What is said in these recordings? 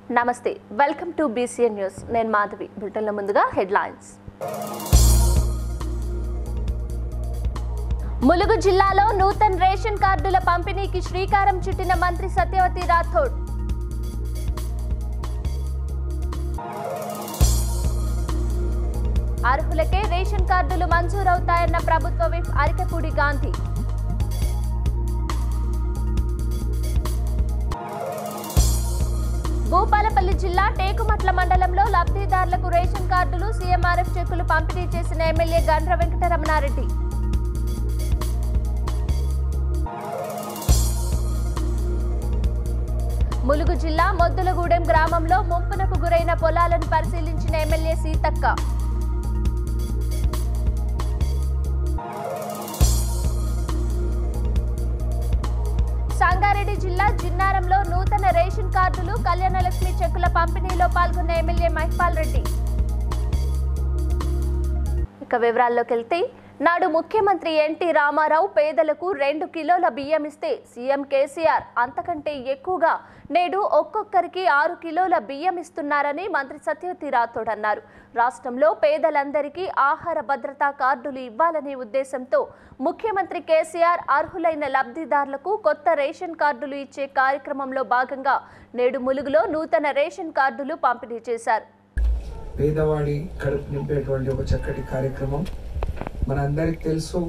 నమస్తే welcome to BCN news నేను మాధవి బ్రిటన్లో ముందుగా హెడ్లైన్స్ ములుగు జిల్లాలో నూతన రేషన్ కార్డుల పంపిణీకి శ్రీకారం చుట్టిన మంత్రి సత్యవతి రాథోడ్ అర్హులకే రేషన్ కార్డులు మంజూరవుతాయన్న ప్రభుత్వ విప్ అరికపూడి గాంధీ భూపాలపల్లి జిల్లా టేకుమట్ల మండలంలో లబ్ధిదారులకు రేషన్ కార్డులు సీఎంఆర్ఎఫ్ చెక్కులు పంపిణీ చేసిన ఎమ్మెల్యే గండ్ర వెంకటరమణారెడ్డి ములుగు జిల్లా మొద్దులగూడెం గ్రామంలో ముంపునకు గురైన పొలాలను పరిశీలించిన ఎమ్మెల్యే సీతక్క సంగారెడ్డి జిల్లా జిన్నారంలో నూతన రేషన్ కార్డులు కళ్యాణలక్ష్మి చెక్కుల పంపిణీలో పాల్గొన్న ఎమ్మెల్యే మహిపాల్ రెడ్డి ఇక వివరాల్లోకి వెళ్తే నాడు ముఖ్యమంత్రి ఎన్టీ రామారావు పేదలకు 2 కిలోల బియ్యం ఇస్తే సీఎం కేసీఆర్ అంతకంటే ఎక్కువగా నేడు ఒక్కొక్కరికి 6 కిలోల బియ్యం ఇస్తున్నారని మంత్రి సత్యవతి రాథోడ్ అన్నారు. రాష్ట్రంలో పేదలందరికీ ఆహార భద్రతా కార్డులు ఇవ్వాలనే ఉద్దేశంతో ముఖ్యమంత్రి కేసీఆర్ అర్హులైన లబ్ధిదారులకు కొత్త రేషన్ కార్డులు ఇచ్చే కార్యక్రమంలో భాగంగా నేడు ములుగులో నూతన రేషన్ కార్డులు పంపిణీ చేశారు. పేదవాడి కడుపు నింపేటువంటి ఒక చక్కటి కార్యక్రమం మనందరికి తెలుసు.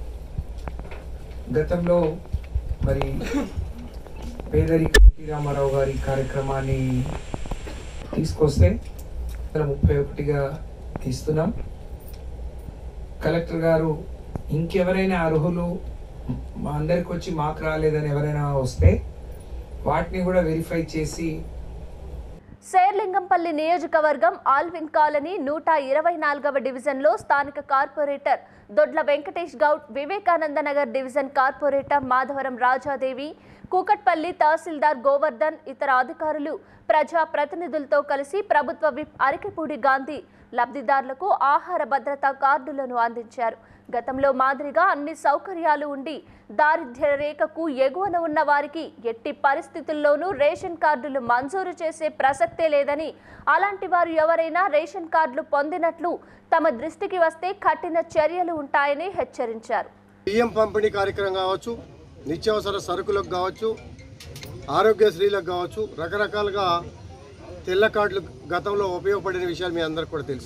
గతంలో మరి పేదరిక ఎన్టీ రామారావు గారి కార్యక్రమాన్ని తీసుకొస్తే 31గా ఇస్తున్నాం. కలెక్టర్ గారు ఇంకెవరైనా అర్హులు మా అందరికి వచ్చి మాకు రాలేదని ఎవరైనా వస్తే వాటిని కూడా వెరిఫై చేసి శేర్లింగంపల్లి నియోజకవర్గం ఆల్విన్ కాలనీ 124వ డివిజన్లో స్థానిక corporator Dodla Venkatesh Goud, Vivekananda Nagar division corporator Madhavaram Rajadevi, Kukatpally tahsildar Govardhan, ఇతర అధికారులు ప్రజా ప్రతినిధులతో కలిసి ప్రభుత్వ విప్ అరికపూడి గాంధీ లబ్ధిదారులకు ఆహార భద్రతా కార్డులను అందించారు. గతంలో మాదిరిగా అన్ని సౌకర్యాలు ఉండి దారిద్ర్య రేఖకు ఎగువన ఉన్న వారికి ఎట్టి పరిస్థితుల్లోనూ రేషన్ కార్డులు మంజూరు చేసే ప్రసక్తే లేదని, అలాంటి వారు ఎవరైనా రేషన్ కార్డులు పొందినట్లు తమ దృష్టికి వస్తే కఠిన చర్యలు ఉంటాయని హెచ్చరించారు. బియ్యం పంపిణీ కార్యక్రమం కావచ్చు, నిత్యావసర సరుకులకు కావచ్చు, ఆరోగ్యశ్రీలకు కావచ్చు, రకరకాలుగా తెల్ల కార్డులు గతంలో ఉపయోగపడిన విషయాలు మీ అందరికి కూడా తెలుసు.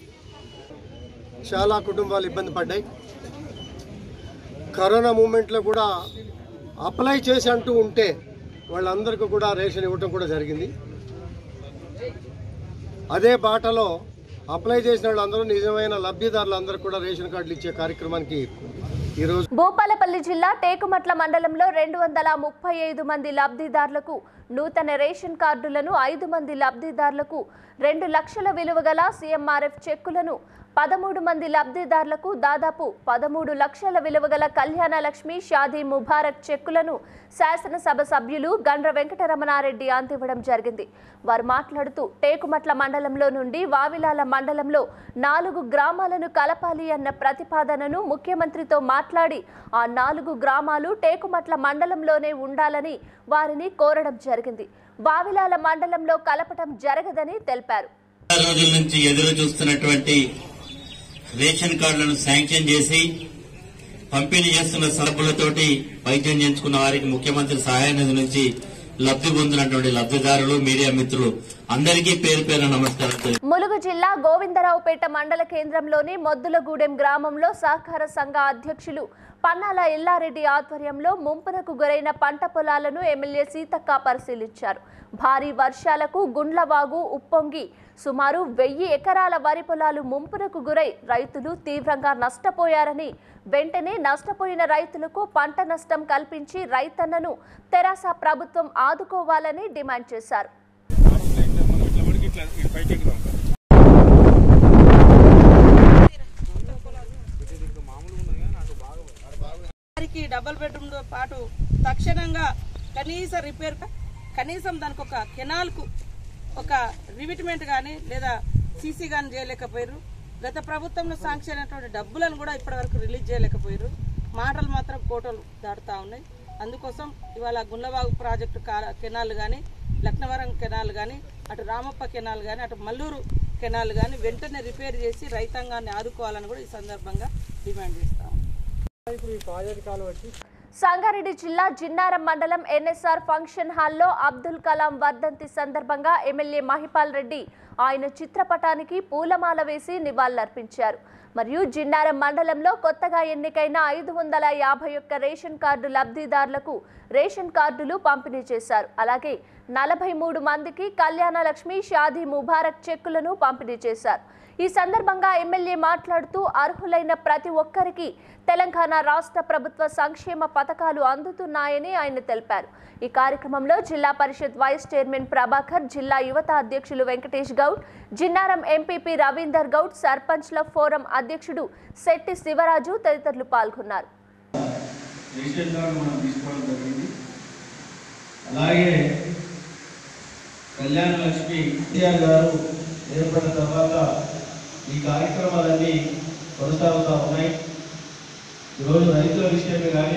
చాలా కుటుంబాలు ఇబ్బంది పడ్డాయి. కరోనా మూమెంట్లో కూడా అప్లై చేసి అంటూ ఉంటే వాళ్ళందరికీ కూడా రేషన్ ఇవ్వటం కూడా జరిగింది. అదే బాటలో అప్లై చేసిన వాళ్ళందరూ నిజమైన లబ్ధిదారులందరూ కూడా రేషన్ కార్డులు ఇచ్చే కార్యక్రమానికి ఈరోజు భూపాలపల్లి జిల్లా టేకుమట్ల మండలంలో 235 మంది లబ్ధిదారులకు నూతన రేషన్ కార్డులను, 5 మంది లబ్ధిదారులకు 2 లక్షల విలువ గల సీఎంఆర్ఎఫ్ చెక్కులను, 13 మంది లబ్ధిదారులకు దాదాపు 13 లక్షల విలువ గల కళ్యాణ లక్ష్మి షాదీ ముబారక్ చెక్కులను శాసనసభ సభ్యులు గండ్ర వెంకటరమణారెడ్డి అందివ్వడం జరిగింది. వారు మాట్లాడుతూ టేకుమట్ల మండలంలో నుండి వావిలాల మండలంలో 4 గ్రామాలను కలపాలి అన్న ప్రతిపాదనను ముఖ్యమంత్రితో మాట్లాడి ఆ 4 గ్రామాలు టేకుమట్ల మండలంలోనే ఉండాలని వారిని కోరడం జరిగింది. వావిలాల మండలంలో కలపటం జరగదని తెలిపారు. ఎదురు చూస్తున్నటువంటి రేషన్ కార్డులను శాంక్షన్ చేసి పంపిణీ చేస్తున్న సరుకులతోటి వైద్యం చేయించుకున్న వారికి ముఖ్యమంత్రి సహాయ నిధి నుంచి లబ్ధి పొందినటువంటి లబ్ధిదారులు, మీడియా మిత్రులు అందరికీ పేరు పేరు నమస్కారం. ములుగు జిల్లా గోవిందరావుపేట మండల కేంద్రంలోని మొద్దులగూడెం గ్రామంలో సహకార సంఘ అధ్యక్షులు పన్నాల ఎల్లారెడ్డి ఆధ్వర్యంలో ముంపునకు గురైన పంట పొలాలను ఎమ్మెల్యే సీతక్క పరిశీలించారు. భారీ వర్షాలకు గుండ్లవాగు ఉప్పొంగి సుమారు 1000 ఎకరాల వరి పొలాలు ముంపునకు గురై రైతులు తీవ్రంగా నష్టపోయారని, వెంటనే నష్టపోయిన రైతులకు పంట నష్టం కల్పించి రైతన్నను తెరాస ప్రభుత్వం ఆదుకోవాలని డిమాండ్ చేశారు. డబుల్ బెడ్రూమ్ తో పాటు తక్షణంగా కనీసం దానికి ఒక కెనాల్కు ఒక రివిట్మెంట్ కానీ లేదా సీసీ కానీ చేయలేకపోయారు. గత ప్రభుత్వంలో శాంక్షన్ అయినటువంటి డబ్బులను కూడా ఇప్పటి వరకు రిలీజ్ చేయలేకపోయారు. మాటలు మాత్రం కోటలు దాటుతా ఉన్నాయి. అందుకోసం ఇవాళ గుండ్లవాగు ప్రాజెక్టు కెనాల్ కానీ, లక్నవరం కెనాల్ కానీ, అటు రామప్ప కెనాల్ కానీ, అటు మల్లూరు కెనాల్ కానీ వెంటనే రిపేర్ చేసి రైతాంగాన్ని ఆదుకోవాలని కూడా ఈ సందర్భంగా డిమాండ్ చేస్తాం. సంగారెడ్డి జిల్లా జిన్నారం మండలం ఎన్ఎస్ఆర్ ఫంక్షన్ హాల్లో అబ్దుల్ కలాం వర్ధంతి సందర్భంగా ఎమ్మెల్యే మహిపాల్ రెడ్డి ఆయన చిత్రపటానికి పూలమాల వేసి నివాళులర్పించారు. మరియు జిన్నారం మండలంలో కొత్తగా ఎన్నికైన 551 రేషన్ కార్డు లబ్ధిదారులకు రేషన్ కార్డులు పంపిణీ చేశారు. అలాగే 43 మందికి కళ్యాణ లక్ష్మి, షాదీ ముబారక్ చెక్కులను పంపిణీ చేశారు. ఈ సందర్భంగా ఎమ్మెల్యే మాట్లాడుతూ అర్హులైన ప్రతి ఒక్కరికి తెలంగాణ రాష్ట్ర ప్రభుత్వ సంక్షేమ పథకాలు అందుతున్నాయని ఆయన తెలిపారు. ఈ కార్యక్రమంలో జిల్లా పరిషత్ వైస్ చైర్మన్ ప్రభాకర్, జిల్లా యువత అధ్యక్షులు వెంకటేష్ గౌడ్, జిన్నారం ఎంపీపీ రవీందర్ గౌడ్, సర్పంచ్ల ఫోరం అధ్యక్షుడు శెట్టి శివరాజు తదితరులు పాల్గొన్నారు. అలాగే కళ్యాణ లక్ష్మి గారు ఏర్పడిన తర్వాత ఈ కార్యక్రమాలన్నీ కొనసాగుతూ ఉన్నాయి. ఈరోజు రైతుల విషయమే కానీ,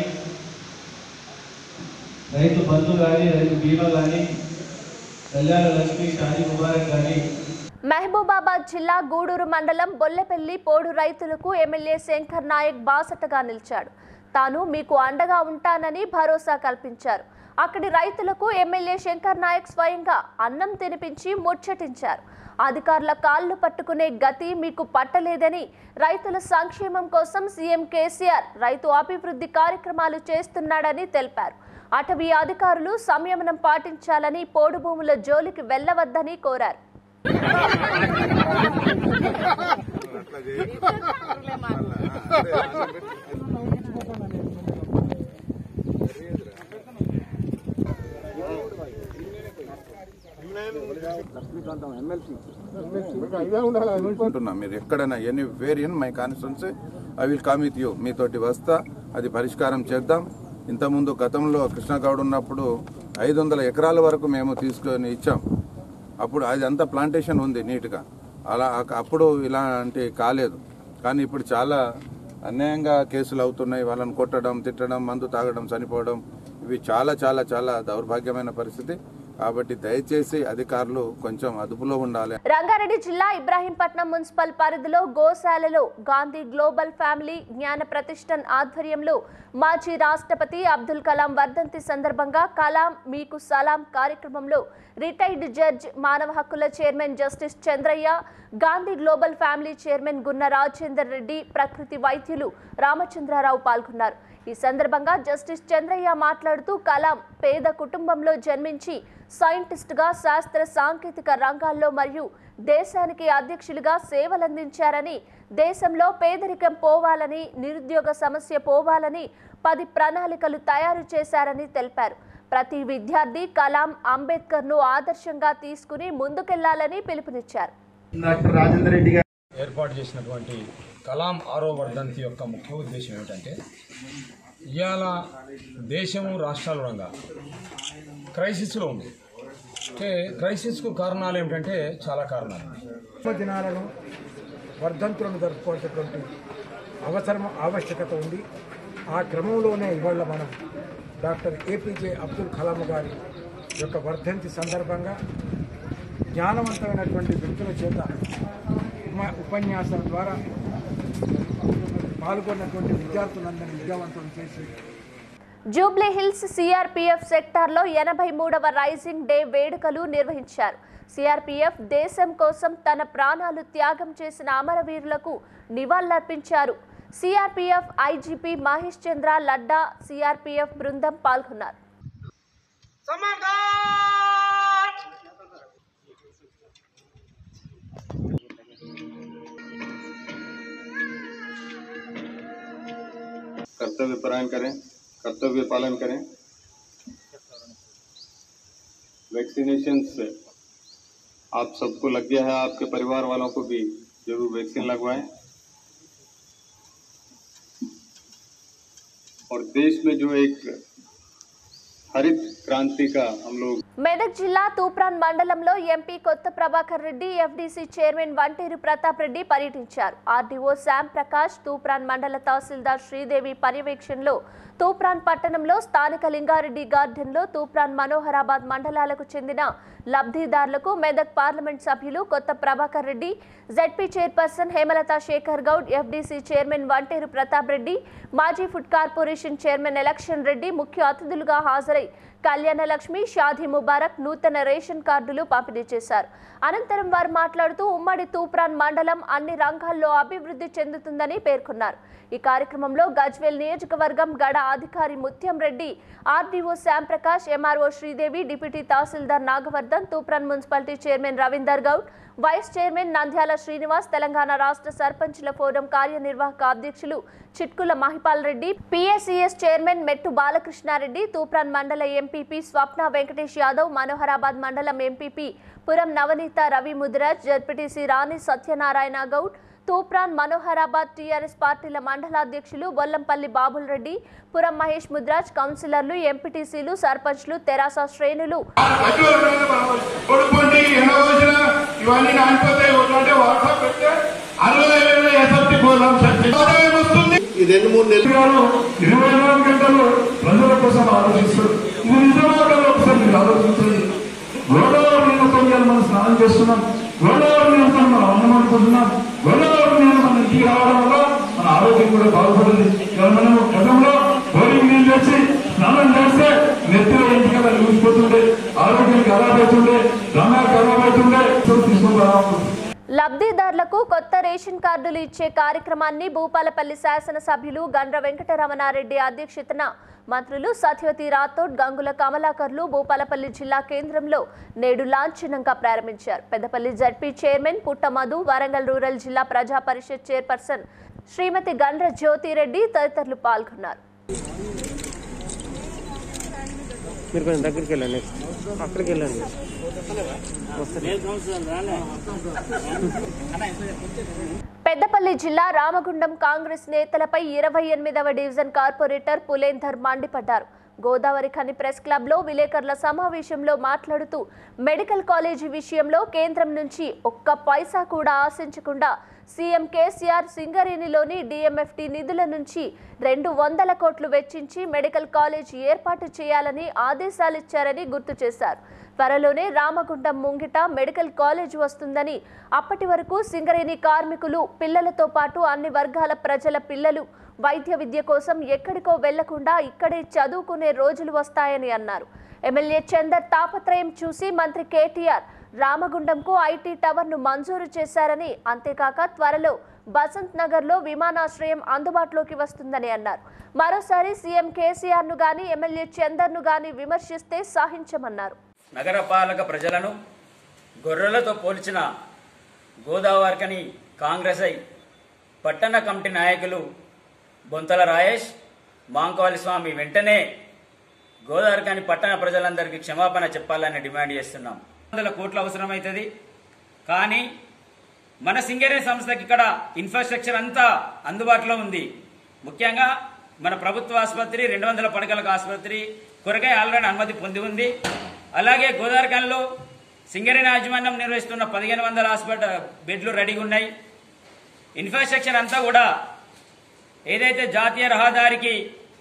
రైతు బంధు కానీ, రైతు బీమా కానీ, కళ్యాణ లక్ష్మి, షాదీ ముబారక్ కానీ. మహబూబాబాద్ జిల్లా గూడూరు మండలం బొల్లెపల్లి పోడు రైతులకు ఎమ్మెల్యే శంకర్ నాయక్ బాసటగా నిలిచాడు. తాను మీకు అండగా ఉంటానని భరోసా కల్పించారు. అక్కడి రైతులకు ఎమ్మెల్యే శంకర్ నాయక్ స్వయంగా అన్నం తినిపించి ముచ్చటించారు. అధికారుల కాళ్ళు పట్టుకునే గతి మీకు పట్టలేదని, రైతుల సంక్షేమం కోసం సీఎం కేసీఆర్ రైతు అభివృద్ధి కార్యక్రమాలు చేస్తున్నాడని తెలిపారు. అటవీ అధికారులు సంయమనం పాటించాలని, పోడు భూముల జోలికి వెళ్లవద్దని కోరారు. మీరు ఎక్కడైనా anywhere in my constituency I will come with you. మీతోటి వస్తా, అది పరిష్కారం చేద్దాం. ఇంతకుముందు గతంలో కృష్ణగౌడ్ ఉన్నప్పుడు 500 ఎకరాల వరకు మేము తీసుకొని ఇచ్చాం. అప్పుడు అది అంతా ప్లాంటేషన్ ఉంది నీట్గా. అలా అప్పుడు ఇలాంటి కాలేదు. కానీ ఇప్పుడు చాలా అన్యాయంగా కేసులు అవుతున్నాయి. వాళ్ళని కొట్టడం, తిట్టడం, మందు తాగడం, చనిపోవడం, ఇవి చాలా చాలా చాలా దౌర్భాగ్యమైన పరిస్థితి. కాబట్టి దయచేసి అధికారులు కొంచెం అదుపులో ఉండాలి. రంగారెడ్డి జిల్లా ఇబ్రాహీంపట్నం మున్సిపల్ పరిధిలో గోశాలలో గాంధీ గ్లోబల్ ఫ్యామిలీ జ్ఞాన ప్రతిష్ఠాన్ ఆధ్వర్యంలో మాజీ రాష్ట్రపతి అబ్దుల్ కలాం వర్ధంతి సందర్భంగా కలాం మీకు సలాం కార్యక్రమంలో రిటైర్డ్ జడ్జ్, మానవ హక్కుల chairman justice Chandraiah, Gandhi global family chairman Gunna Rajender Reddy, ప్రకృతి వైద్యులు రామచంద్రారావు పాల్గొన్నారు. ఈ సందర్భంగా జస్టిస్ చంద్రయ్య మాట్లాడుతూ కలాం పేద కుటుంబంలో జన్మించి సైంటిస్టుగా శాస్త్ర సాంకేతిక రంగాల్లో మరియు దేశానికి అధ్యక్షులుగా సేవలందించారని, దేశంలో పేదరికం పోవాలని, నిరుద్యోగ సమస్య పోవాలని 10 ప్రణాళికలు తయారు చేశారని తెలిపారు. ప్రతి విద్యార్థి కలాం, అంబేద్కర్ను ఆదర్శంగా తీసుకుని ముందుకెళ్లాలని పిలుపునిచ్చారు. డాక్టర్ రాజేందర్ రెడ్డి గారు ఏర్పాటు చేసినటువంటి కలాం 6వ వర్ధంతి యొక్క ముఖ్య ఉద్దేశం ఏమిటంటే, ఇవాళ దేశము రాష్ట్రాల రంగా క్రైసిస్లో ఉంది. అంటే క్రైసిస్కు కారణాలు ఏమిటంటే చాలా కారణాలు. దినాలను వర్ధంతులను జరుపుకోవాల్సినటువంటి ఆవశ్యకత ఉంది. ఆ క్రమంలోనే ఇవాళ మనం డాక్టర్ ఏపీజే అబ్దుల్ కలాం గారి యొక్క వర్ధంతి సందర్భంగా జ్ఞానవంతమైనటువంటి వ్యక్తుల చేత ఉపన్యాసం ద్వారా పాల్గొన్నటువంటి విద్యార్థులందరినీ విద్యావంతులు చేసి జూబ్లీ హిల్స్ సిఆర్పీఎఫ్ సెక్టార్లో 83వ రైజింగ్ డే వేడుకలు నిర్వహించారు. సిఆర్పీఎఫ్ దేశం కోసం తన ప్రాణాలు త్యాగం చేసిన అమరవీరులకు నివాళులర్పించారు. CRPF IGP Mahesh Chandra Ladda, CRPF బృందం పాల్గొన్నారు. कर्तव्य परायण करें, कर्तव्य पालन करें। वैक्सीनेशन से आप सबको लग गया है, आपके परिवार वालों को भी जरूर वैक्सीन लगवाएं। और देश में जो एक హరిత్ క్రాంతిగా మెదక్ జిల్లా తూప్రాన్ మండలంలో MP Kotha Prabhakar Reddy, FDC chairman Vanteru Pratap Reddy పర్యటించారు. ఆర్డీఓ శ్యామ్ ప్రకాష్, తూప్రాన్ మండల తహసీల్దార్ శ్రీదేవి పర్యవేక్షణలో తూప్రాన్ పట్టణంలో స్థానిక లింగారెడ్డి గార్డెన్లో తూప్రాన్ మనోహరాబాద్ మండలాలకు చెందిన లబ్ధిదారులకు మెదక్ పార్లమెంట్ సభ్యులు Kotha Prabhakar Reddy, ZP chairperson Hemalatha Shekar Goud, FDC chairman Vanteru Pratap Reddy, మాజీ food corporation chairman election Reddy ముఖ్య అతిథులుగా హాజరై కళ్యాణలక్ష్మి, షాదీ ముబారక్ నూతన రేషన్ కార్డులు పంపిణీ చేశారు. అనంతరం వారు మాట్లాడుతూ ఉమ్మడి తూప్రాన్ మండలం అన్ని రంగాల్లో అభివృద్ధి చెందుతుందని పేర్కొన్నారు. ఈ కార్యక్రమంలో గజ్వేల్ నియోజకవర్గం గడ అధికారి Muthyam Reddy, RDO Shyamprakash, MRO Sridevi, deputy tahsildar Nagavardhan, Toopran municipality chairman Ravinder Goud, vice chairman Nandyala Srinivas, Telangana రాష్ట్ర సర్పంచ్ల ఫోరం కార్యనిర్వాహక అధ్యక్షులు చిట్కుల మహిపాల్ రెడ్డి, పిఎస్సిఎస్ చైర్మన్ మెట్టు బాలకృష్ణారెడ్డి, తూప్రాన్ మండల ఎంపీపీ స్వప్న వెంకటేష్ యాదవ్, మనోహరాబాద్ మండలం MPP Puram Navaneetha Ravi Mudiraj, ZPTC Rani Satyanarayana Goud, Toopran Manoharabad TRS పార్టీల మండలాధ్యక్షులు బొల్లంపల్లి బాబుల్ రెడ్డి, పురం మహేష్ ముద్రాజ్, కౌన్సిలర్లు, ఎంపీటీసీలు, సర్పంచ్లు, తెరాస శ్రేణులు ఈ 2-3 నెలలు 24 గంటలు ప్రజల కోసం ఆలోచిస్తారు. ఇది నిజంగా ఒకసారి మీరు ఆలోచించండి. గోదావరి నీళ్ళతో మనం స్నానం చేస్తున్నాం, గోదావరి నీళ్ళతో మనం అన్నం అనుకుంటున్నాం, గోదావరి నీళ్ళు మన ఇంటికి రావడం వల్ల మన ఆరోగ్యం కూడా బాగుపడుతుంది. మనం గతంలో బోరింగ్ నీళ్ళు తెచ్చి స్నానం చేస్తే నెత్తిలో ఇంటికి ఊసిపోతుండే, ఆరోగ్యం ఖరాబ్ అవుతుండే, రంగాలు ఖరాబ్ అవుతుండే. తీసుకుంటాం. లబ్ధిదారులకు కొత్త రేషన్ కార్డులు ఇచ్చే కార్యక్రమాన్ని భూపాలపల్లి శాసనసభ్యులు గండ్ర వెంకటరమణారెడ్డి అధ్యక్షతన మంత్రులు సత్యవతి రాథోడ్, గంగుల కమలాకర్లు భూపాలపల్లి జిల్లా కేంద్రంలో నేడు లాంఛనంగా ప్రారంభించారు. పెద్దపల్లి జడ్పీ చైర్మన్ పుట్ట మధు, వరంగల్ రూరల్ జిల్లా ప్రజా పరిషత్ చైర్పర్సన్ శ్రీమతి గండ్ర జ్యోతిరెడ్డి తదితరులు పాల్గొన్నారు. మీరు కొంచెం దగ్గరికి వెళ్ళండి, అక్కడికి వెళ్ళండి. పెద్దపల్లి జిల్లా రామగుండం కాంగ్రెస్ నేతలపై 28వ డివిజన్ కార్పొరేటర్ పులేందర్ మండిపడ్డారు. గోదావరి ఖని ప్రెస్ క్లబ్ లో విలేకరుల సమావేశంలో మాట్లాడుతూ మెడికల్ కాలేజీ విషయంలో కేంద్రం నుంచి ఒక్క పైసా కూడా ఆశించకుండా సీఎం కేసీఆర్ సింగరేణిలోని డిఎంఎఫ్టీ నిధుల నుంచి 200 కోట్లు వెచ్చించి మెడికల్ కాలేజీ ఏర్పాటు చేయాలని ఆదేశాలిచ్చారని గుర్తు చేశారు. త్వరలోనే రామగుండం ముంగిట మెడికల్ కాలేజ్ వస్తుందని, అప్పటి వరకు సింగరేణి కార్మికులు, పిల్లలతో పాటు అన్ని వర్గాల ప్రజల పిల్లలు వైద్య విద్య కోసం ఎక్కడికో వెళ్లకుండా ఇక్కడే చదువుకునే రోజులు వస్తాయని అన్నారు. ఎమ్మెల్యే చందర్ తాపత్రయం చూసి మంత్రి కేటీఆర్ రామగుండంకు ఐటీ టవర్ను మంజూరు చేశారని, అంతేకాక త్వరలో బసంత్ నగర్లో విమానాశ్రయం అందుబాటులోకి వస్తుందని అన్నారు. మరోసారి సీఎం కేసీఆర్ను గాని ఎమ్మెల్యే చందర్ను గాని విమర్శిస్తే సహించమన్నారు. నగరపాలక ప్రజలను గొర్రెలతో పోల్చిన గోదావరికని కాంగ్రెస్ పట్టణ కమిటీ నాయకులు బొంతల రాయేష్, మాంకాళి స్వామి వెంటనే గోదావరికని పట్టణ ప్రజలందరికీ క్షమాపణ చెప్పాలని డిమాండ్ చేస్తున్నాం. 100 కోట్లు అవసరమవుతుంది, కానీ మన సింగరేణి సంస్థకి ఇక్కడ ఇన్ఫ్రాస్ట్రక్చర్ అంతా అందుబాటులో ఉంది. ముఖ్యంగా మన ప్రభుత్వ ఆసుపత్రి, 200 పడకలకు ఆసుపత్రి కొరకై ఆల్రెడీ అనుమతి పొంది ఉంది. అలాగే గోదావరికనిలో సింగరేణి యాజమాన్యం నిర్వహిస్తున్న 1500 హాస్పిటల్ బెడ్లు రెడీగా ఉన్నాయి. ఇన్ఫ్రాస్ట్రక్చర్ అంతా కూడా ఏదైతే జాతీయ రహదారికి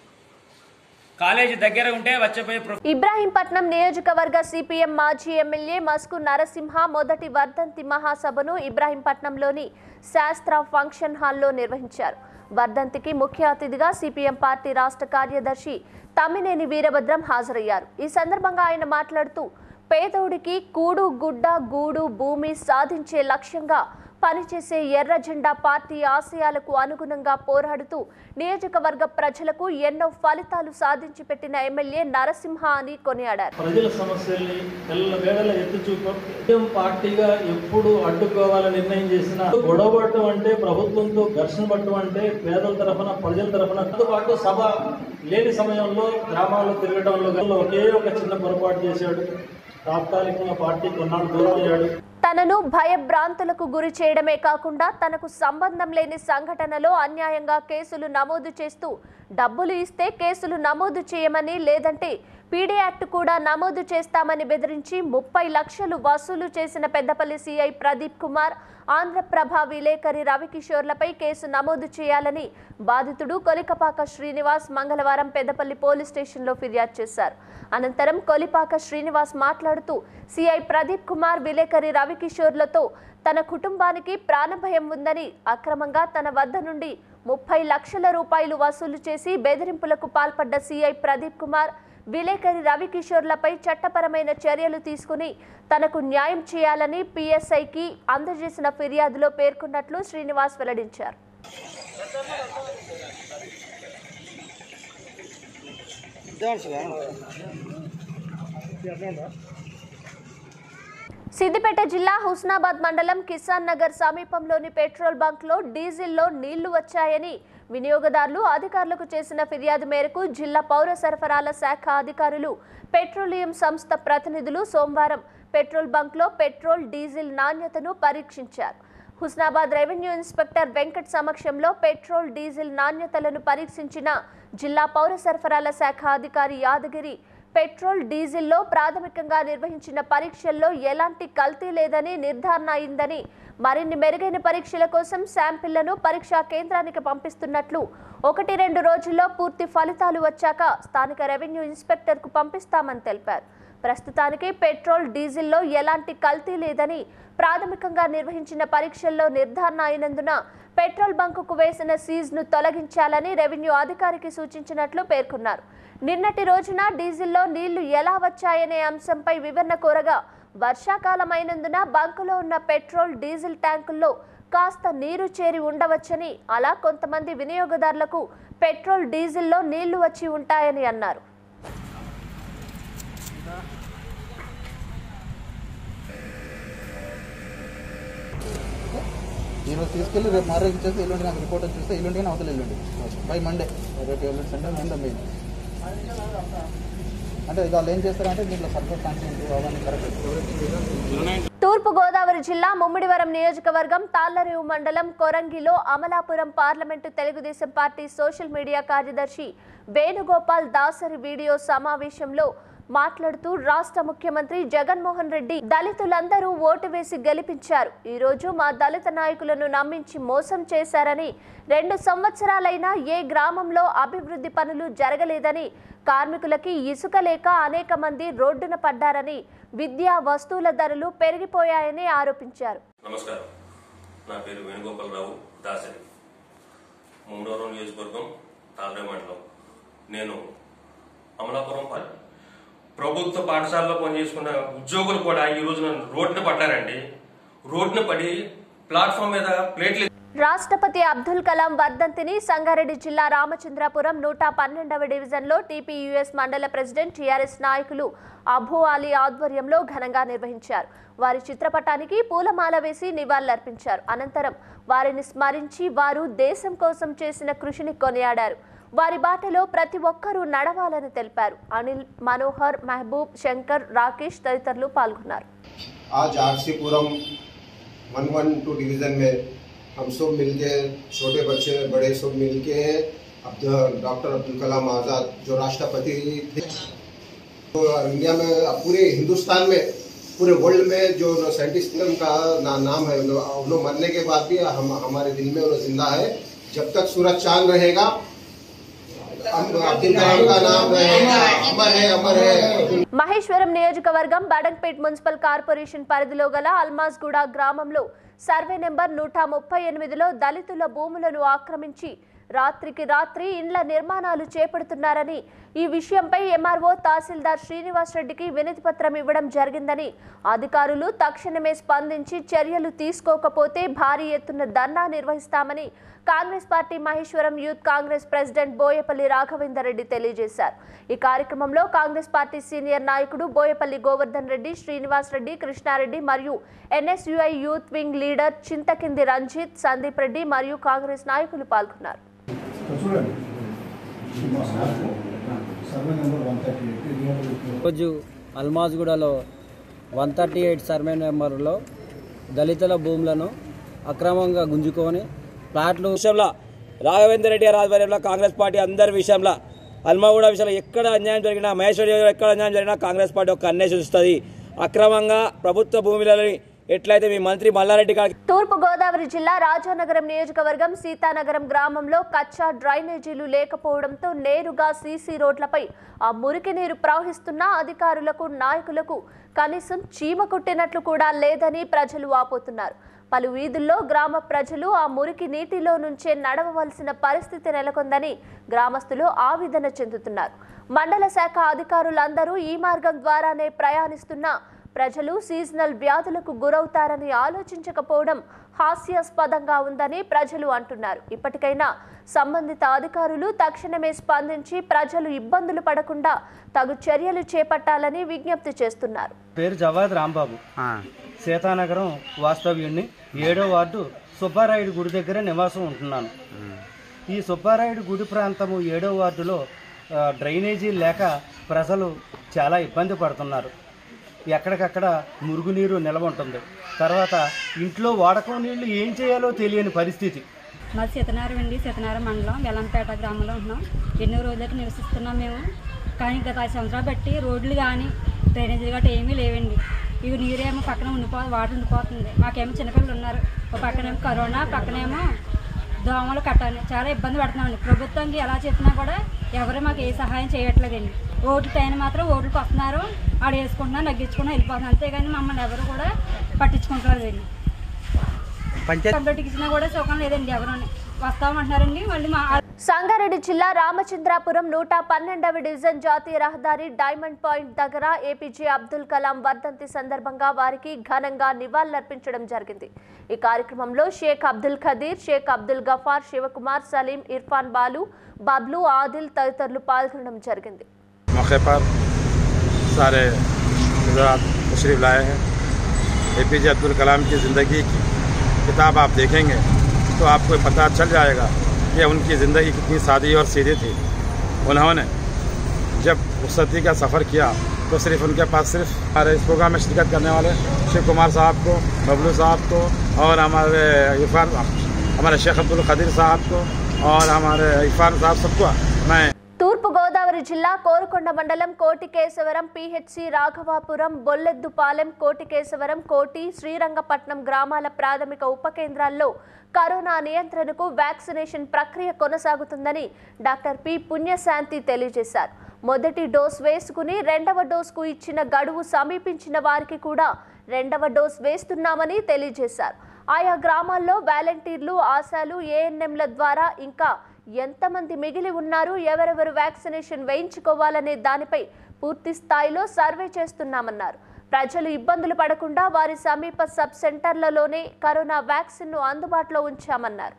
కాలేజీ దగ్గర ఉంటే వచ్చేపోయే. ఇబ్రాహీంపట్నం నియోజకవర్గ సిపిఎం మాజీ ఎమ్మెల్యే మస్కు నరసింహ మొదటి వర్ధంతి మహాసభను ఇబ్రాహీంపట్నంలోని శాస్త్ర ఫంక్షన్ హాల్లో నిర్వహించారు. వర్ధంతికి ముఖ్య అతిథిగా సిపిఎం పార్టీ రాష్ట్ర కార్యదర్శి తమ్మినేని వీరభద్రం హాజరయ్యారు. ఈ సందర్భంగా ఆయన మాట్లాడుతూ పేదోడికి కూడు గుడ్డ గూడు భూమి సాధించే లక్ష్యంగా పనిచేసే ఎర్ర జెండా పార్టీ ఆశయాలకు అనుగుణంగా పోరాడుతూ నియోజకవర్గ ప్రజలకు ఎన్నో ఫలితాలు సాధించి పెట్టిన ఎమ్మెల్యే నరసింహ అని కొనియాడారు. ప్రజల సమస్యల్ని వేళ ఎత్తుచూపం పార్టీగా ఎప్పుడు అడ్డుకోవాలని నిర్ణయం చేసిన గొడవపడటం అంటే ప్రభుత్వంతో ఘర్షణ పడటం అంటే పేదల తరఫున ప్రజల తరఫున పాటు సభ లేని సమయంలో గ్రామాల్లో తిరగడంలో ఒకే ఒక చిన్న పొరపాటు చేశాడు. తాత్కాలికంగా పార్టీ కొన్నాళ్ళు దూరం అయ్యాడు. తనను భయభ్రాంతులకు గురి చేయడమే కాకుండా తనకు సంబంధం లేని సంఘటనలో అన్యాయంగా కేసులు నమోదు చేస్తూ డబ్బులు ఇస్తే కేసులు నమోదు చేయమని, లేదంటే పీడీ యాక్ట్ కూడా నమోదు చేస్తామని బెదిరించి 30 లక్షలు వసూలు చేసిన పెద్దపల్లి సీఐ ప్రదీప్ కుమార్, ఆంధ్రప్రభ విలేకరి రవికిషోర్లపై కేసు నమోదు చేయాలని బాధితుడు కొలికపాక శ్రీనివాస్ మంగళవారం పెద్దపల్లి పోలీస్ స్టేషన్లో ఫిర్యాదు చేశారు. అనంతరం కొలిపాక శ్రీనివాస్ మాట్లాడుతూ సీఐ ప్రదీప్ కుమార్ విలేకరి రవికిషోర్లతో తన కుటుంబానికి ప్రాణభయం ఉందని, అక్రమంగా తన వద్ద నుండి 30 లక్షల రూపాయలు వసూలు చేసి బెదిరింపులకు పాల్పడ్డ సీఐ ప్రదీప్ కుమార్ విలేకరి రవికిషోర్లపై చట్టపరమైన చర్యలు తీసుకుని తనకు న్యాయం చేయాలని పీఎస్ఐకి అందజేసిన ఫిర్యాదులో పేర్కొన్నట్లు శ్రీనివాస్ వెల్లడించారు. సిద్దిపేట జిల్లా హుస్నాబాద్ మండలం కిసాన్ నగర్ సమీపంలోని పెట్రోల్ బంక్లో డీజిల్లో నీళ్లు వచ్చాయని వినియోగదారులు అధికారులకు చేసిన ఫిర్యాదు మేరకు జిల్లా పౌర సరఫరాల శాఖ అధికారులు, పెట్రోలియం సంస్థ ప్రతినిధులు సోమవారం పెట్రోల్ బంక్లో పెట్రోల్, డీజిల్ నాణ్యతను పరీక్షించారు. హుస్నాబాద్ రెవెన్యూ ఇన్స్పెక్టర్ వెంకట్ సమక్షంలో పెట్రోల్, డీజిల్ నాణ్యతలను పరీక్షించిన జిల్లా పౌర సరఫరాల శాఖ అధికారి యాదగిరి పెట్రోల్, డీజిల్లో ప్రాథమికంగా నిర్వహించిన పరీక్షల్లో ఎలాంటి కల్తీ లేదని నిర్ధారణ అయిందని, మరిన్ని మెరుగైన పరీక్షల కోసం శాంపిళ్లను పరీక్షా కేంద్రానికి పంపిస్తున్నట్లు, 1-2 రోజుల్లో పూర్తి ఫలితాలు వచ్చాక స్థానిక రెవెన్యూ ఇన్స్పెక్టర్కు పంపిస్తామని తెలిపారు. ప్రస్తుతానికి పెట్రోల్, డీజిల్లో ఎలాంటి కల్తీ లేదని, ప్రాథమికంగా నిర్వహించిన పరీక్షల్లో నిర్ధారణ అయినందున పెట్రోల్ బంకుకు వేసిన సీజ్ను తొలగించాలని రెవెన్యూ అధికారికి సూచించినట్లు పేర్కొన్నారు. నిన్నటి రోజున డీజిల్లో నీళ్లు ఎలా వచ్చాయనే అంశంపై వివరణ కోరగా, వర్షాకాలం అయినందున బంకులో ఉన్న పెట్రోల్, డీజిల్ ట్యాంకుల్లో కాస్త నీరు చేరి ఉండవచ్చని, అలా కొంతమంది వినియోగదారులకు పెట్రోల్, డీజిల్లో నీళ్లు వచ్చి ఉంటాయని అన్నారు. ఈరోజు తీసుకెళ్ళి రేపు మార్నింగ్ ఇచ్చేసి ఎల్లుండి నాకు రిపోర్ట్ వచ్చేస్తే ఎల్లుండి అవతల ఎల్లుండి బై మండే, రేపు ఎల్లుండి సండే మెయిన్ మెయిన్ అంటే వాళ్ళు ఏం చేస్తారంటే దీంట్లో సర్వర్ కాన్సెంట్ అవన్నీ కరెక్ట్. తూర్పు గోదావరి జిల్లా ముమ్మిడివరం నియోజకవర్గం తాళ్లరేవు మండలం కొరంగిలో Amalapuram parliament Telugu Desam party social media కార్యదర్శి వేణుగోపాల్ దాసరి వీడియో సమావేశంలో మాట్లాడుతూ రాష్ట్ర ముఖ్యమంత్రి జగన్మోహన్ రెడ్డి దళితులందరూ ఓటు వేసి గెలిపించారు. ఈ రోజు మా దళిత నాయకులను నమ్మించి మోసం చేశారని, 2 సంవత్సరాలైనా ఏ గ్రామంలో అభివృద్ధి పనులు జరగలేదని, కార్మికులకి ఇసుక లేక అనేక మంది రోడ్డున పడ్డారని, విద్యా వస్తువుల ధరలు పెరిగిపోయాయని ఆరోపించారు. నమస్కారం, నా పేరు వేణుగోపాలరావు దాసరి, ముమ్మిడివరం నియోజకవర్గం తాళ్లరేవు మండలం. నేను అమలాపురం ప్రభుత్వ పాఠశాలలో పనిచేసుకున్న ఉద్యోగులు కూడా ఈ రోజున రోడ్డున పడ్డారండి. రోడ్డున పడి ప్లాట్ఫామ్ మీద ప్లేట్లు. రాష్ట్రపతి అబ్దుల్ కలాం వర్ధంతిని సంగారెడ్డి జిల్లా రామచంద్రాపురం 112వ డివిజన్లో టీపీయూఎస్ మండల ప్రెసిడెంట్ టీఆర్ఎస్ నాయకులు అబూ అలీ ఆధ్వర్యంలో ఘనంగా నిర్వహించారు. వారి చిత్రపటానికి పూలమాల వేసి నివాళులర్పించారు. అనంతరం వారిని స్మరించి వారు దేశం కోసం చేసిన కృషిని కొనియాడారు. వారి బాటలో ప్రతి ఒక్కరూ నడవాలని తెలిపారు. అనిల్, మనోహర్, మహబూబ్, శంకర్, రాకేష్ తదితరులు పాల్గొన్నారు. आज आरसीपुरम 112 डिवीजन में हम सब मिलके, छोटे बच्चे बड़े सब मिलके डॉक्टर अब्दुल कलाम आजाद जो राष्ट्रपति थे, तो इंडिया में पूरे हिंदुस्तान में पूरे वर्ल्ड में जो साइंटिस्ट का नाम है, उन्होंने मरने के बाद भी हमारे दिल में उन्होंने जिंदा है. जब तक सूरज चांद रहेगा अब्दुल कलाम का नाम रहेगा, अमर है, अमर है. మహేశ్వరం నియోజకవర్గం బడంగ్పేట్ మున్సిపల్ కార్పొరేషన్ పరిధిలో గల అల్మాజ్గూడ గ్రామంలో సర్వే నెంబర్ 138లో దళితుల భూములను ఆక్రమించి రాత్రికి రాత్రి ఇండ్ల నిర్మాణాలు చేపడుతున్నారని, ఈ విషయంపై ఎంఆర్ఓ తహసీల్దార్ శ్రీనివాస్ రెడ్డికి వినతి పత్రం ఇవ్వడం జరిగిందని, అధికారులు తక్షణమే స్పందించి చర్యలు తీసుకోకపోతే భారీ ఎత్తున ధర్నా నిర్వహిస్తామని Congress party Maheshwaram youth Congress president Boyapalli Raghavender Reddy తెలియజేశారు. ఈ కార్యక్రమంలో కాంగ్రెస్ పార్టీ సీనియర్ నాయకుడు బోయపల్లి గోవర్ధన్ రెడ్డి, శ్రీనివాస్ రెడ్డి, కృష్ణారెడ్డి మరియు NSUI youth wing leader Chinthakindi Ranjith, Sandeep Reddy మరియు కాంగ్రెస్ నాయకులు పాల్గొన్నారు. రోజు అల్మాజ్గూడలో 138 సర్వే నెంబర్లో దళితుల భూములను అక్రమంగా గుంజుకొని ప్లాట్లు విషయంలో రాఘవేందర్ రెడ్డి గారి ఆధ్వర్యంలో కాంగ్రెస్ పార్టీ అందరి విషయంలో అల్మాగూడ విషయంలో ఎక్కడ అన్యాయం జరిగినా, మహేశ్వరి ఎక్కడ అన్యాయం జరిగినా కాంగ్రెస్ పార్టీ ఒక అన్వేషిస్తుంది. అక్రమంగా ప్రభుత్వ భూములని ఎట్లయితే మీ మంత్రి మల్లారెడ్డి గారు. తూర్పు గోదావరి జిల్లా రాజానగరం నియోజకవర్గం సీతానగరం గ్రామంలో కచ్చా డ్రైనేజీలు లేకపోవడంతో నేరుగా సీసీ రోడ్లపై ఆ మురికి నీరు ప్రవహిస్తున్న అధికారులకు, నాయకులకు కనీసం చీమ కుట్టినట్లు కూడా లేదని ప్రజలు వాపోతున్నారు. పలు వీధుల్లో గ్రామ ప్రజలు ఆ మురికి నీటిలో నుంచే నడవవలసిన పరిస్థితి నెలకొందని గ్రామస్తులు ఆవేదన చెందుతున్నారు. మండల శాఖ అధికారులందరూ ఈ మార్గం ద్వారానే ప్రయాణిస్తున్నా ప్రజలు సీజనల్ వ్యాధులకు గురవుతారని ఆలోచించకపోవడం హాస్యాస్పదంగా ఉందని ప్రజలు అంటున్నారు. ఇప్పటికైనా సంబంధిత అధికారులు తక్షణమే స్పందించి ప్రజలు ఇబ్బందులు పడకుండా తగు చర్యలు చేపట్టాలని విజ్ఞప్తి చేస్తున్నారు. పేరు జవాద్ రాంబాబు, సీతానగరం వాస్తవ్యుడిని. 7వ వార్డు సుబ్బారాయుడు గుడి దగ్గర నివాసం ఉంటున్నాను. ఈ సుబ్బారాయుడు గుడి ప్రాంతము 7వ వార్డులో డ్రైనేజీ లేక ప్రజలు చాలా ఇబ్బంది పడుతున్నారు. ఎక్కడికక్కడ మురుగునీరు నిల్వ ఉంటుంది. తర్వాత ఇంట్లో వాడకం నీళ్లు ఏం చేయాలో తెలియని పరిస్థితి. మాది సీతనారం అండి, సీతనారం మండలం వెల్లంపేట గ్రామంలో ఉంటున్నాం. ఎన్నో రోజులకి నివసిస్తున్నాం మేము. కానీ గత 5 సంవత్సరాలు బట్టి రోడ్లు కానీ డ్రైనేజీలు గట్రా ఏమీ లేవండి. ఇవి నీరేమో పక్కన వాటర్ ఉండిపోతుంది. మాకేమో చిన్నపిల్లలు ఉన్నారు. ఒక పక్కనేమో కరోనా, పక్కనేమో దోమలు కట్టాలి. చాలా ఇబ్బంది పడుతున్నామండి. ప్రభుత్వానికి ఎలా చెప్పినా కూడా ఎవరు మాకు ఏ సహాయం చేయట్లేదండి. ఓట్లు టైం మాత్రం ఓట్లకు వస్తున్నారు, ఆడ వేసుకుంటున్నారు, నగ్గించుకున్నా వెళ్ళిపోతున్నారు. అంతేగాని మమ్మల్ని ఎవరు కూడా పట్టించుకుంటారండి. కంప్లీట్కి ఇచ్చినా కూడా సుఖం లేదండి. ఎవరు వస్తామంటున్నారండి. మళ్ళీ సంగారెడ్డి జిల్లా రామచంద్రాపురం 112వ డివిజన్ జాతీయ రహదారి డైమండ్ పాయింట్ దగ్గర ఏపీజే అబ్దుల్ కలాం వర్ధంతి సందర్భంగా వారికి ఘనంగా నివాళులర్పించడం జరిగింది. ఈ కార్యక్రమంలో షేక్ అబ్దుల్ ఖదీర్, షేక్ అబ్దుల్ గఫార్, శివకుమార్, సలీం, ఇర్ఫాన్ బాలు, బబ్లు, ఆదిల్ తదితరులు పాల్గొనడం జరిగింది. मौके पर सारे तशरीफ लाए हैं। एपीजे अब्दुल कलाम की ज़िंदगी की किताब आप देखेंगे तो आपको पता चल जाएगा कि उनकी ज़िंदगी कितनी सादी और सीधी थी। उन्होंने जब रुखसती का सफ़र किया तो सिर्फ उनके पास सिर्फ हमारे इस प्रोग्राम में शिरकत करने वाले शिव कुमार साहब को, बबलू साहब को और हमारे इरफान, हमारे शेख अब्दुल खदीर साहब को और हमारे इरफान साहब सबको मैं తూర్పు గోదావరి జిల్లా కోరుకొండ మండలం కోటికేశవరం, పిహెచ్సి, రాఘవాపురం, బొల్లెద్దుపాలెం, కోటికేశవరం, కోటి, శ్రీరంగపట్నం గ్రామాల ప్రాథమిక ఉప కేంద్రాల్లో కరోనా నియంత్రణకు వ్యాక్సినేషన్ ప్రక్రియ కొనసాగుతుందని డాక్టర్ పి పుణ్యశాంతి తెలియజేశారు. మొదటి డోస్ వేసుకుని 2వ డోస్కు ఇచ్చిన గడువు సమీపించిన వారికి కూడా 2వ డోస్ వేస్తున్నామని తెలియజేశారు. ఆయా గ్రామాల్లో వాలంటీర్లు, ఆశాలు, ఏఎన్ఎంల ద్వారా ఇంకా ఎంతమంది మిగిలి ఉన్నారు, ఎవరెవరు వ్యాక్సినేషన్ వేయించుకోవాలనే దానిపై పూర్తి స్థాయిలో సర్వే చేస్తున్నామన్నారు. ప్రజలు ఇబ్బందులు పడకుండా వారి సమీప సబ్ సెంటర్లలోనే కరోనా వ్యాక్సిన్ను అందుబాటులో ఉంచామన్నారు.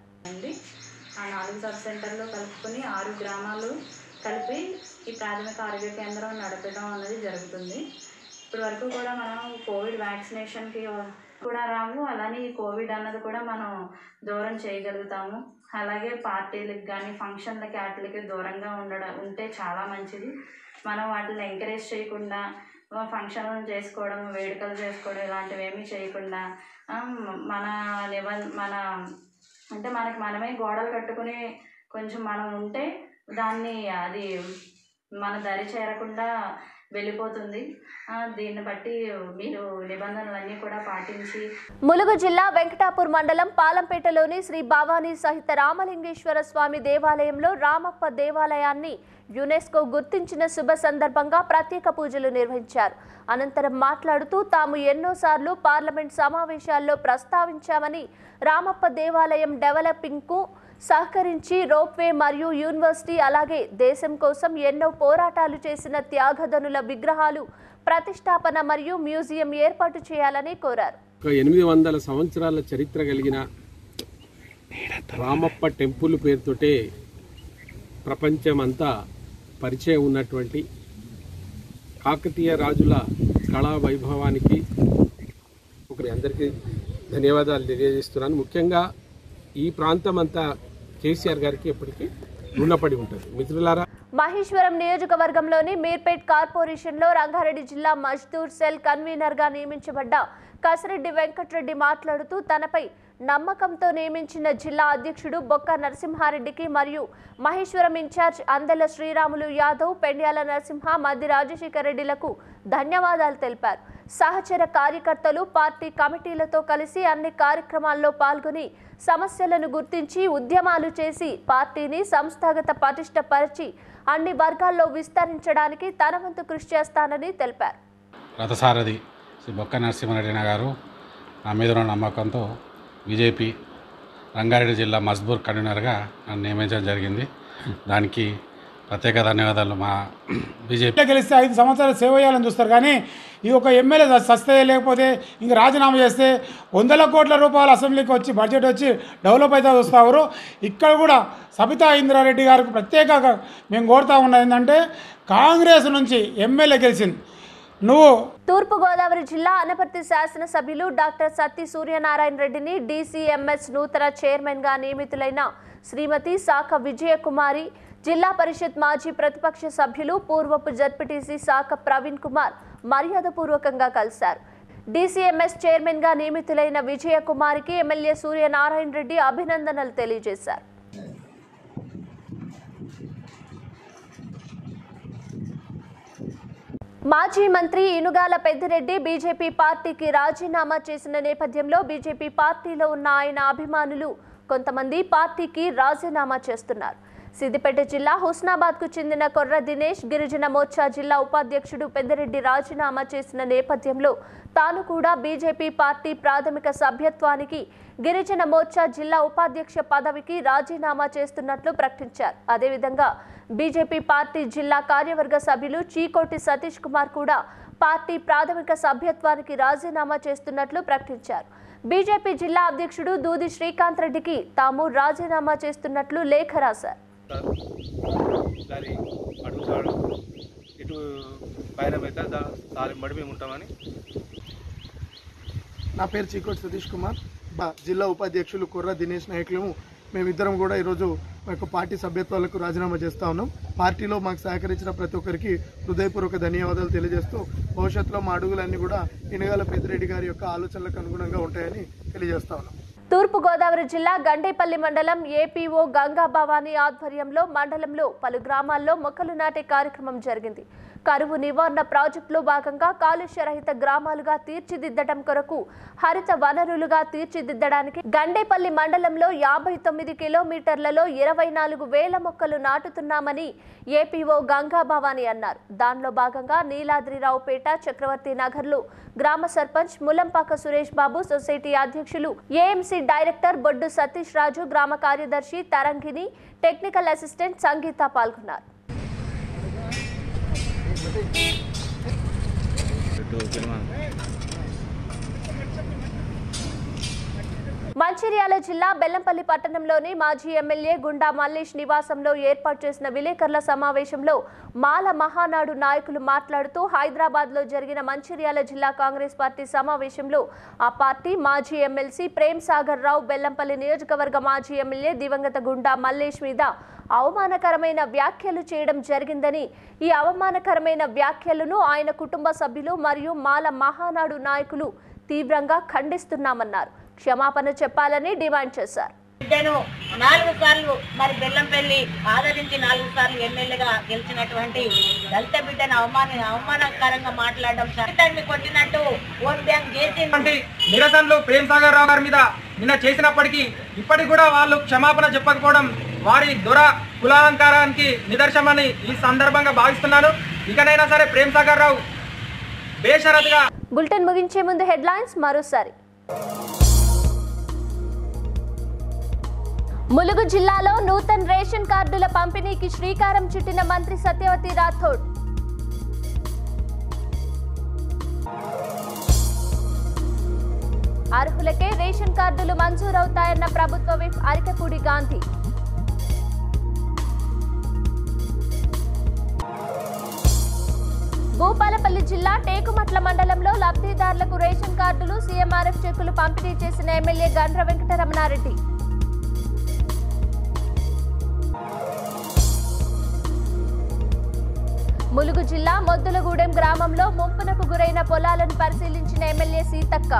4 సబ్ సెంటర్లో కలుపుకొని 6 గ్రామాలు కలిపి ఈ ప్రాథమిక ఆరోగ్య కేంద్రం నడపడం అనేది జరుగుతుంది. ఇప్పటి వరకు కూడా మనం కోవిడ్ వ్యాక్సినేషన్కి కూడా రాము, అలానే ఈ కోవిడ్ అన్నది కూడా మనం దూరం చేయగలుగుతాము. అలాగే పార్టీలకు కానీ ఫంక్షన్లకి వాటికి దూరంగా ఉంటే చాలా మంచిది. మనం వాటిని ఎంకరేజ్ చేయకుండా ఫంక్షన్లు చేసుకోవడం, వేడుకలు చేసుకోవడం ఇలాంటివి ఏమీ చేయకుండా మన అంటే మనకి మనమే గోడలు కట్టుకుని కొంచెం మనం ఉంటే దాన్ని అది మన దరి చేరకుండా వెళ్ళిపోతుంది. దీన్ని బట్టి మీరు నిబంధనలన్నీ కూడా పాటించి. ములుగు జిల్లా వెంకటాపూర్ మండలం పాలంపేటలోని శ్రీ భవానీ సహిత రామలింగేశ్వర స్వామి దేవాలయంలో రామప్ప దేవాలయాన్ని యునెస్కో గుర్తించిన శుభ సందర్భంగా ప్రత్యేక పూజలు నిర్వహించారు. అనంతరం మాట్లాడుతూ తాము ఎన్నోసార్లు పార్లమెంట్ సమావేశాల్లో ప్రస్తావించామని, రామప్ప దేవాలయం డెవలపింగ్కు సహకరించి రోప్వే మరియు యూనివర్సిటీ అలాగే దేశం కోసం ఎన్నో పోరాటాలు చేసిన త్యాగధనుల విగ్రహాలు ప్రతిష్టాపన మరియు మ్యూజియం ఏర్పాటు చేయాలని కోరారు. 800 సంవత్సరాల చరిత్ర కలిగిన రామప్ప టెంపుల్ పేరుతోటే ప్రపంచమంతా పరిచయం ఉన్నటువంటి కాకతీయ రాజుల కళా వైభవానికి అందరికీ ధన్యవాదాలు తెలియజేస్తున్నాను. ముఖ్యంగా ఈ ప్రాంతం అంతా కేసీఆర్ గారికి ఎప్పటికీ రుణపడి ఉంటుంది. మిత్రులారా, మహేశ్వరం నియోజకవర్గంలోని మీర్పేట్ కార్పొరేషన్లో రంగారెడ్డి జిల్లా మజ్దూర్ సెల్ కన్వీనర్గా నియమించబడ్డ కసిరెడ్డి వెంకటరెడ్డి మాట్లాడుతూ తనపై నమ్మకంతో నియమించిన జిల్లా అధ్యక్షుడు బొక్క నరసింహారెడ్డికి మరియు మహేశ్వరం ఇన్ఛార్జ్ అందెల శ్రీరాములు యాదవ్, పెండ్యాల నరసింహ, మద్ది రాజశేఖర్ రెడ్డిలకు ధన్యవాదాలు తెలిపారు. సహచర కార్యకర్తలు పార్టీ కమిటీలతో కలిసి అన్ని కార్యక్రమాల్లో పాల్గొని సమస్యలను గుర్తించి ఉద్యమాలు చేసి పార్టీని సంస్థాగత పటిష్టపరిచి అన్ని వర్గాల్లో విస్తరించడానికి తన వంతు కృషి చేస్తానని తెలిపారు. రథసారథి శ్రీ బొక్క నరసింహారెడ్డి గారు నా మీద ఉన్న నమ్మకంతో బీజేపీ రంగారెడ్డి జిల్లా మజ్బూర్ కన్వీనర్గా నన్ను నియమించడం జరిగింది. దానికి ప్రత్యేక ధన్యవాదాలు. మా బీజేపీ గెలిస్తే 5 సంవత్సరాలు సేవ చేయాలని చూస్తారు, కానీ ఈ ఒక ఎమ్మెల్యే సస్తే లేకపోతే ఇంక రాజీనామా చేస్తే 100 కోట్ల రూపాయలు అసెంబ్లీకి వచ్చి బడ్జెట్ వచ్చి డెవలప్ అయితే వస్తారు. ఇక్కడ కూడా సబితా ఇంద్రారెడ్డి గారికి ప్రత్యేకంగా మేము కోరుతా ఉన్నది ఏంటంటే కాంగ్రెస్ నుంచి ఎమ్మెల్యే గెలిచింది నువ్వు. తూర్పుగోదావరి జిల్లా అనపర్తి శాసనసభ్యులు డాక్టర్ సత్తి సూర్యనారాయణ రెడ్డిని DCMS నూతన చైర్మన్గా నియమితులైన శ్రీమతి శాఖ విజయకుమారి, జిల్లా పరిషత్ మాజీ ప్రతిపక్ష సభ్యులు పూర్వపు జడ్పీటీసీ శాఖ ప్రవీణ్ కుమార్ మర్యాదపూర్వకంగా కలిశారు. DCMS చైర్మన్గా నియమితులైన విజయకుమారికి ఎమ్మెల్యే సూర్యనారాయణ రెడ్డి అభినందనలు తెలియజేశారు. మాజీ మంత్రి ఇనుగాల పెద్దిరెడ్డి బీజేపీ పార్టీకి రాజీనామా చేసిన నేపథ్యంలో బీజేపీ పార్టీలో ఉన్న ఆయన అభిమానులు కొంతమంది పార్టీకి రాజీనామా చేస్తున్నారు. సిద్దిపేట జిల్లా హుస్నాబాద్కు చెందిన కొర్ర దినేష్ గిరిజన మోర్చా జిల్లా ఉపాధ్యక్షుడు పెద్దిరెడ్డి రాజీనామా చేసిన నేపథ్యంలో తాను కూడా బీజేపీ పార్టీ ప్రాథమిక సభ్యత్వానికి, గిరిజన మోర్చా జిల్లా ఉపాధ్యక్ష పదవికి రాజీనామా చేస్తున్నట్లు ప్రకటించారు. అదేవిధంగా బీజేపీ పార్టీ జిల్లా కార్యవర్గ సభ్యులు చీకోటి సతీష్ కుమార్ కూడా పార్టీ ప్రాథమిక సభ్యత్వానికి రాజీనామా చేస్తున్నట్లు ప్రకటించారు. బీజేపీ జిల్లా అధ్యక్షుడు దూది శ్రీకాంత్ రెడ్డికి తాము రాజీనామా చేస్తున్నట్లు లేఖ రాశారు. నా పేరు చీకోటి సతీష్ కుమార్, జిల్లా ఉపాధ్యక్షులు కొర్ర దినేష్ నాయకులు. మేమిద్దరం కూడా ఈరోజు మా యొక్క పార్టీ సభ్యత్వాలకు రాజీనామా చేస్తూ ఉన్నాం. పార్టీలో మాకు సహకరించిన ప్రతి ఒక్కరికి హృదయపూర్వక ధన్యవాదాలు తెలియజేస్తూ భవిష్యత్తులో మా అడుగులన్నీ కూడా ఇనుగాల పెద్దిరెడ్డి గారి యొక్క ఆలోచనలకు అనుగుణంగా ఉంటాయని తెలియజేస్తా ఉన్నాం. తూర్పుగోదావరి జిల్లా గండేపల్లి మండలం ఏపీఓ గంగా భవానీ ఆధ్వర్యంలో మండలంలో పలు గ్రామాల్లో మొక్కలు నాటే కార్యక్రమం జరిగింది. కరువు నివారణ ప్రాజెక్టులో భాగంగా కాలుష్య రహిత గ్రామాలుగా తీర్చిదిద్దడం కొరకు హరిత వనరులుగా తీర్చిదిద్దడానికి గండేపల్లి మండలంలో 59 కిలోమీటర్లలో 24,000 మొక్కలు నాటుతున్నామని ఏపీఓ గంగా భవానీ అన్నారు. దానిలో భాగంగా నీలాద్రిరావుపేట, చక్రవర్తి నగర్లో గ్రామ సర్పంచ్ ములంపాక సురేష్ బాబు, సొసైటీ అధ్యక్షులు ఏఎంసీ డైరెక్టర్ బొడ్డు సతీష్ రాజు, గ్రామ కార్యదర్శి తరంగిణి, టెక్నికల్ అసిస్టెంట్ సంగీత పాల్గొన్నారు. మంచిర్యాల జిల్లా బెల్లంపల్లి పట్టణంలోని మాజీ ఎమ్మెల్యే గుండా మల్లేష్ నివాసంలో ఏర్పాటు చేసిన విలేకరుల సమావేశంలో మాల మహానాడు నాయకులు మాట్లాడుతూ హైదరాబాద్లో జరిగిన మంచిర్యాల జిల్లా కాంగ్రెస్ పార్టీ సమావేశంలో ఆ పార్టీ మాజీ ఎమ్మెల్సీ ప్రేమ్ సాగర్ రావు, బెల్లంపల్లి నియోజకవర్గ మాజీ ఎమ్మెల్యే దివంగత గుండా మల్లేష్ మీద అవమానకరమైన వ్యాఖ్యలు చేయడం జరిగిందని, ఈ అవమానకరమైన వ్యాఖ్యలను ఆయన కుటుంబ సభ్యులు మరియు మాల మహానాడు నాయకులు తీవ్రంగా ఖండిస్తున్నామన్నారు. క్షమాపణ చెప్పాలని డిమాండ్ చేశారు. బిడ్డను 4 సార్లు మరి బెల్లంపల్లి ఆదరించి 4 సార్లు ఎమ్మెల్యేగా గెలిచినటువంటి దళిత బిడ్డను అవమానకరంగా మాట్లాడడం, సరితాన్ని కొట్టినట్టు ఓట్ బ్యాంక్ చేసి నిరసనలు ప్రేమ్ సాగర్ రావు గారి మీద నిన్న చేసినప్పటికీ ఇప్పటికి కూడా వాళ్ళు క్షమాపణ చెప్పకపోవడం వారి కులాలంకారానికి నిదర్శనమని ఈ సందర్భంగా భావిస్తున్నాను. ఇకనైనా సరే ప్రేమ్ సాగర్ రావు బేషరతుగా. బులెటిన్ ముగించే ముందు హెడ్లైన్స్ మరోసారి. ములుగు జిల్లాలో నూతన రేషన్ కార్డుల పంపిణీకి శ్రీకారం చుట్టిన మంత్రి సత్యవతి రాథోడ్. అర్హులకే రేషన్ కార్డులు మంజూరవుతాయన్న ప్రభుత్వ విప్ అరికపూడి గాంధీ. భూపాలపల్లి జిల్లా టేకుమట్ల మండలంలో లబ్ధిదారులకు రేషన్ కార్డులు, సీఎంఆర్ఎఫ్ చెక్కులు పంపిణీ చేసిన ఎమ్మెల్యే గండ్ర ములుగు జిల్లా మొద్దులగూడెం గ్రామంలో ముంపునకు గురైన పొలాలను పరిశీలించిన ఎమ్మెల్యే సీతక్క.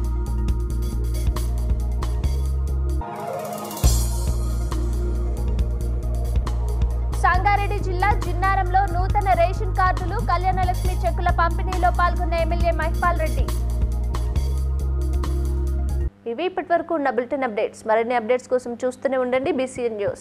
సంగారెడ్డి జిల్లా జిన్నారంలో నూతన రేషన్ కార్డులు, కళ్యాణలక్ష్మి చెక్కుల పంపిణీలో పాల్గొన్న ఎమ్మెల్యే మహిపాల్ రెడ్డి. ఇవి ఇప్పటివరకు ఉన్న బులెటిన్ అప్డేట్స్. మరిన్ని అప్డేట్స్ కోసం చూస్తూనే ఉండండి BCN news.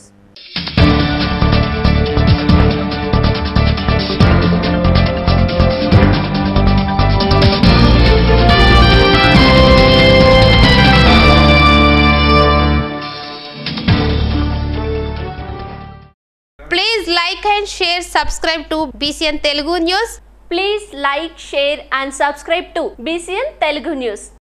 Please like and share, subscribe to BCN Telugu News. Please like, share and subscribe to BCN Telugu News.